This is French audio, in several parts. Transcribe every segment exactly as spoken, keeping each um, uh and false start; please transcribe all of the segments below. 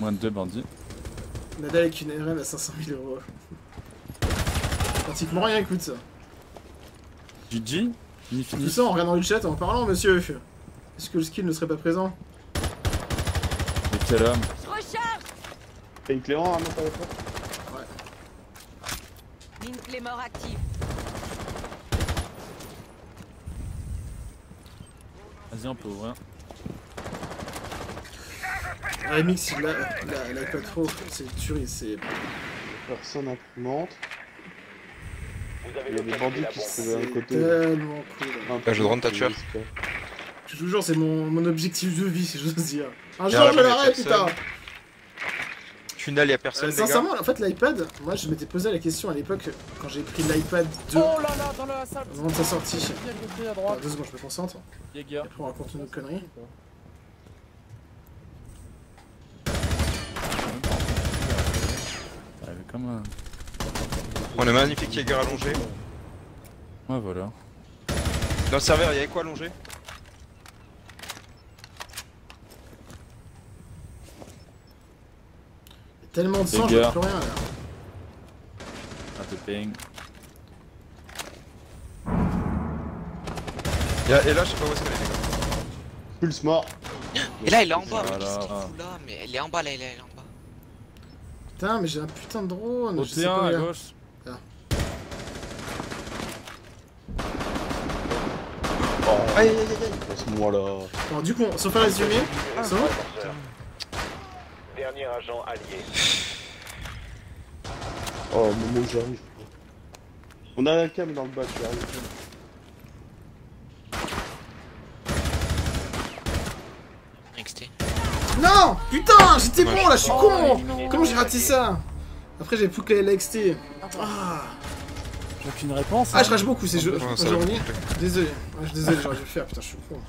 deux bandits. Nadal avec une R M à cinq cent mille euros. Pratiquement rien, écoute ça. G G. Fini, fini. Tout ça en regardant le chat en parlant, monsieur. Est-ce que le skill ne serait pas présent? Mais quel homme. Je recharge. T'as une clé en à monter avec toi? Mine clé mort active. Vas-y, on peut ouvrir. Ah, Mix, il a l'iPad Pro, c'est une tuerie, c'est. Personne imprimante. Il y a des bandits qui se trouvaient à un côté. Tellement cool. Ah, je drone ta tueur. Je te jure, c'est mon, mon objectif de vie, si j'ose dire. Un Y'a jour, je l'arrête, putain! Tunnel, y'a personne. Euh, sincèrement, en fait, l'iPad, moi je m'étais posé la question à l'époque quand j'ai pris l'iPad deux. Oh là là, dans la salle. Au moment de sa sortie. À droite. Alors, deux secondes, je me concentre. Jaeger. Après, on raconte une autre connerie. Ouais, comme un... On a magnifique Jaeger allongé. Ouais, voilà. Dans le serveur, y'avait quoi allongé? Tellement de sang, Les je vois gars. plus rien là. Un peu ping. Y'a- Et là, je sais pas où est-ce qu'elle est, les gars. Pulse mort. Et là, elle est en bas. Voilà. Mais qu'est-ce qu'il fout là? Mais elle est en bas, là, elle est en bas. Putain, mais j'ai un putain de drone. Au je sais T un pas, à gars. gauche. Oh, aïe aïe aïe aïe. Laisse-moi là. Alors, du coup, sauf un résumé, ça va? Dernier agent allié. Oh, Momo, j'arrive. On a la cam dans le bas, tu arrives. X T. Non! Putain, j'étais bon là, je suis con! Comment j'ai raté ça? Après, j'ai plus que la X T. Ah! J'ai aucune réponse. Ah, je rage beaucoup ces jeux Ouais, ça va. aujourd'hui. Désolé. Ouais, je suis désolé, j'aurais dû le faire, putain, je suis con.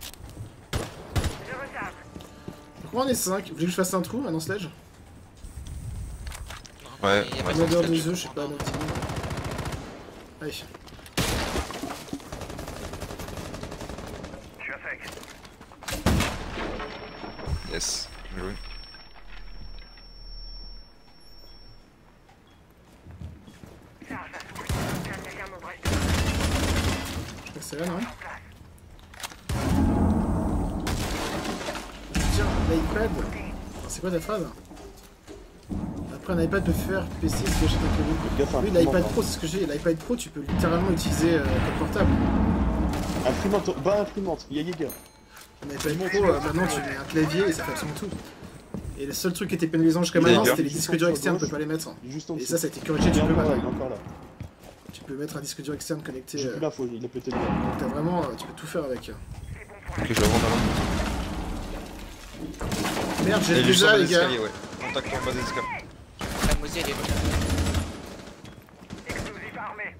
Pourquoi on est cinq? Vous voulez que je fasse un trou maintenant, Sledge? Ouais, Il y a ouais. pas de L'odeur sledge. des œufs, je sais pas, notre idée. Allez. Je suis à sec. Yes. Bien joué. Je crois que c'est là, non? Tiens, l'iPad. C'est quoi ta phrase? Après, un iPad peut faire P C ce que j'ai avec Gaffe, Oui, imprimante. l'iPad Pro, c'est ce que j'ai. L'iPad Pro, tu peux littéralement utiliser euh, comme portable. Imprimante, bas imprimante, il y a Jaeger. Un iPad Pro, euh, maintenant tu mets un clavier et ça fait absolument tout. Et le seul truc qui était pénalisant jusqu'à maintenant, c'était les disques durs externes, tu peux pas les mettre. Juste en Et dessous. ça, ça a été corrigé, Il tu est peux encore là, pas. il est encore là. Tu peux mettre un disque dur externe connecté. J'ai euh, plus l'info, il est peut-être là. Donc t'as vraiment, euh, tu peux tout faire avec. Ok, je vais rendre avant. Merde, j'ai Il est juste en déjà bas les des gars. escaliers, ouais. Contact en bas des escaliers. La Mosi, elle est là. Explosif armé.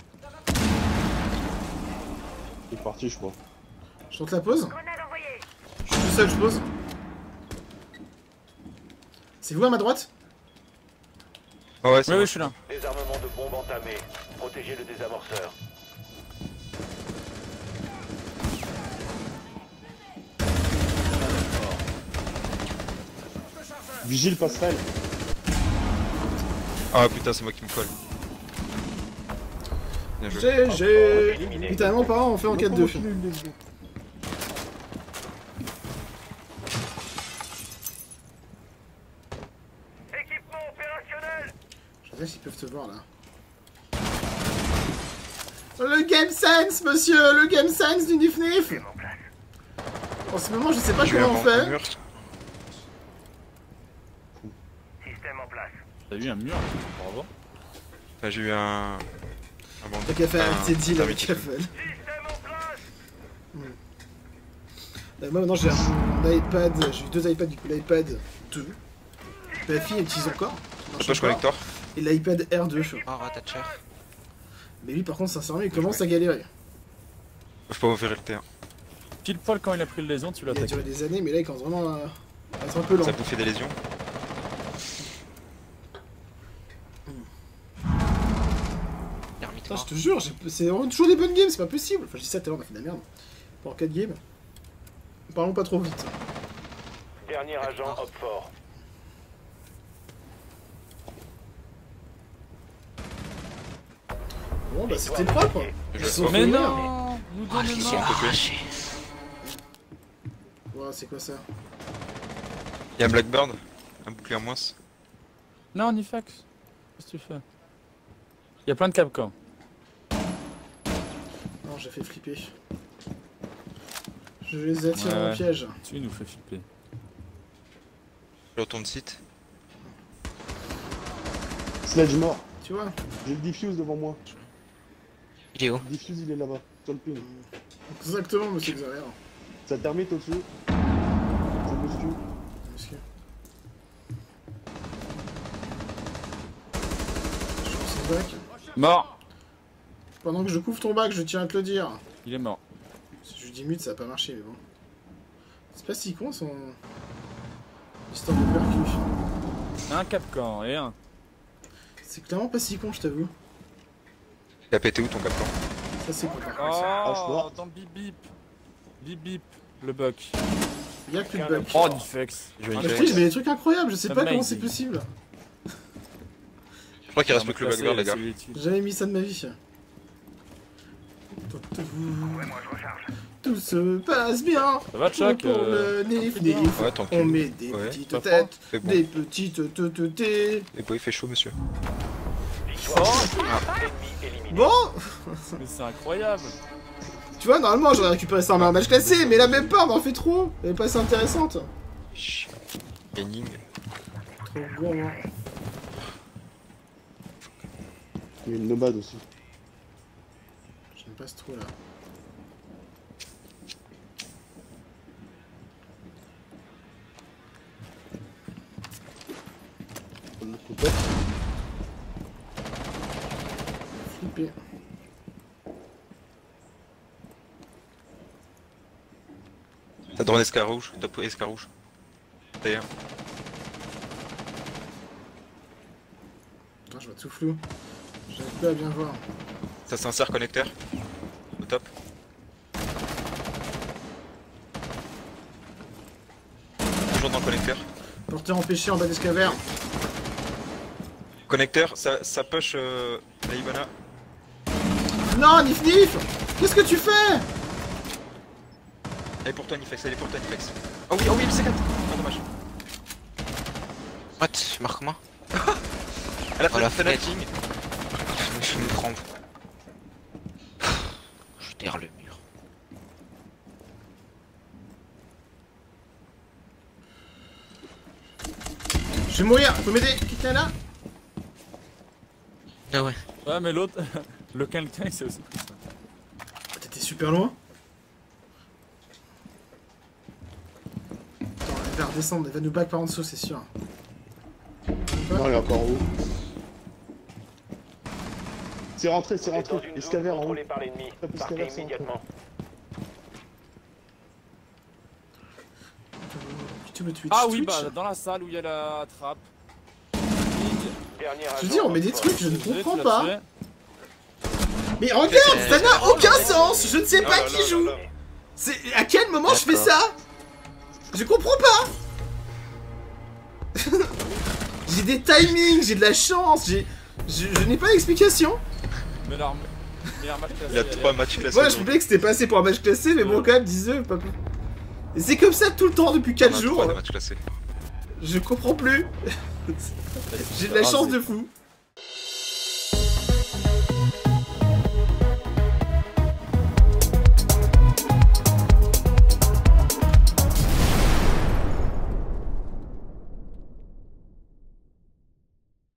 Il est parti, je crois. Je tente la pause. Grenade envoyée. Je suis tout seul, je pose. C'est vous à ma droite? Ah ouais, c'est Oui, bon. oui, je suis là. Désarmement de bombes entamé. Protégez le désamorceur. Vigile passerelle. Ah putain, c'est moi qui me colle. Bien joué. G G. Littéralement, par an, on fait en quatre deux. Équipement opérationnel. Je sais s'ils peuvent te voir là. Le Game Sense, monsieur! Le Game Sense du Nif Nif! En ce moment, je sais pas J'ai eu comment un on ban- un fait. mur. Système en place. T'as eu un mur? Bravo. Enfin, j'ai eu un. Un bandit. T'as qu'à faire Un- un petit deal un avec mythique. Apple. Système en place. Euh, moi maintenant j'ai un iPad, j'ai eu deux iPads, du coup l'iPad deux. Ma fille elle utilise encore. ça marche Touch encore. connector. Et l'iPad R deux. Oh, Ratatcher. Mais lui par contre sincèrement il commence à galérer. Je peux ouvrir le T un. Pile poil quand il a pris le lésion, tu l'as Il a attaqué. duré des années mais là il commence vraiment à à être un peu lent. Ça bouffait des lésions. L'ermite Putain, je mort. te jure, j'ai- c'est vraiment toujours des bonnes games, c'est pas possible. Enfin je dis ça tout à l'heure on a fait de la merde. Pour quatre games. Parlons pas trop vite. Dernier agent Hop fort. Bon bah c'était propre. Ils sont Mais fait non nous Oh, donne je le les ai mort. arrachés. Ouais, c'est quoi ça? Y'a un Blackbird, un bouclier en moins. Non, Nifax. Qu'est-ce que tu fais? Y'a plein de capcans. Non, j'ai fait flipper. Je les attire Ouais, en ouais. piège. Tu nous fais flipper. Je retourne site. Sledge mort. Tu vois? J'ai le diffuse devant moi. Il est où? Le diffuse, il est là-bas, sur le pin. Exactement, monsieur Xavier. Ça termite au-dessus. Ça muscu. Monsieur. Je suis son bac. Mort. Pendant que je couvre ton bac, je tiens à te le dire. Il est mort. Si je lui dis mute, ça a pas marché, mais bon. C'est pas si con son. Histoire de percu. Un capcan et un. C'est clairement pas si con, je t'avoue. Il a pété où ton capcan? Ça c'est con par Oh, contre. je vois. dans le bip bip. Bip bip. Le buck. Y'a plus de bug. Oh, Nifax. Je vais Ah, y je faire. dis, mais des trucs incroyables, je sais pas comment c'est Amazing. possible. Je crois qu'il reste plus que le Blackbird, les gars. J'ai jamais mis ça de ma vie. Tout se passe bien. Ça va, Chuck? Pour euh, le nif, tranquille, nif. Ouais, On tranquille. met des Ouais, petites pas têtes, C'est bon. des petites teutetés. Et bon, il fait chaud, monsieur. Bon, Mais c'est incroyable. tu vois, normalement j'aurais récupéré ça en un match classé, mais là même pas, on en fait trop. Elle est pas assez intéressante. Chiant. Gaming. Trop gourmand. Il y a une nomade aussi. J'aime pas ce trou là. Le couteau. Flipper. T'as drone escar rouge, top escar rouge. D'ailleurs. Putain, je vois tout flou. J'arrive pas à bien voir. Ça s'insère connecteur. Au top. Toujours dans le connecteur. Porteur empêché en bas d'escavère. Connecteur, ça, ça push euh, la Ivana. Non, Nif Nif, qu'est-ce que tu fais? Elle est pour toi, Nifex, elle est pour toi, Nifex. Oh oui, oh oui, le C quatre. Ah, dommage. What? Marque comment? Elle a Oh, fait la la fenêtre. fenêtre. Je vais me prendre. Je terre le mur. Je vais mourir, faut m'aider, quelqu'un là? Ah ouais. Ouais, mais l'autre, le quelqu'un, c'est aussi plus ça. T'étais super loin. Attends, elle va redescendre, elle va nous back par en dessous, c'est sûr. Non, il est encore en haut. C'est rentré, c'est rentré. Escavère en haut. Contrôlé par l'ennemi. Hop, Partez escavère, c'est immédiatement. YouTube, Twitch, Ah oui, Twitch. bah dans la salle où il y a la trappe. Dernier Je veux agent dire, on met des renfort. trucs, je ne Désolé, tu comprends l'as pas. tué. Mais regarde, ça n'a aucun sens. Je ne sais pas Ah là qui là joue. là là. C'est à quel moment je fais D'accord. ça? Je comprends pas. J'ai des timings, j'ai de la chance, j'ai, je, je n'ai pas d'explication. Mais l'arme. Meilleur match classé. Il y a allez. trois matchs classés. Moi, je me plais que c'était pas assez pour un match classé, mais bon, quand même, dis-le, pas plus. Et c'est comme ça tout le temps depuis quatre jours. matchs classés. Je comprends plus. J'ai de la chance de fou.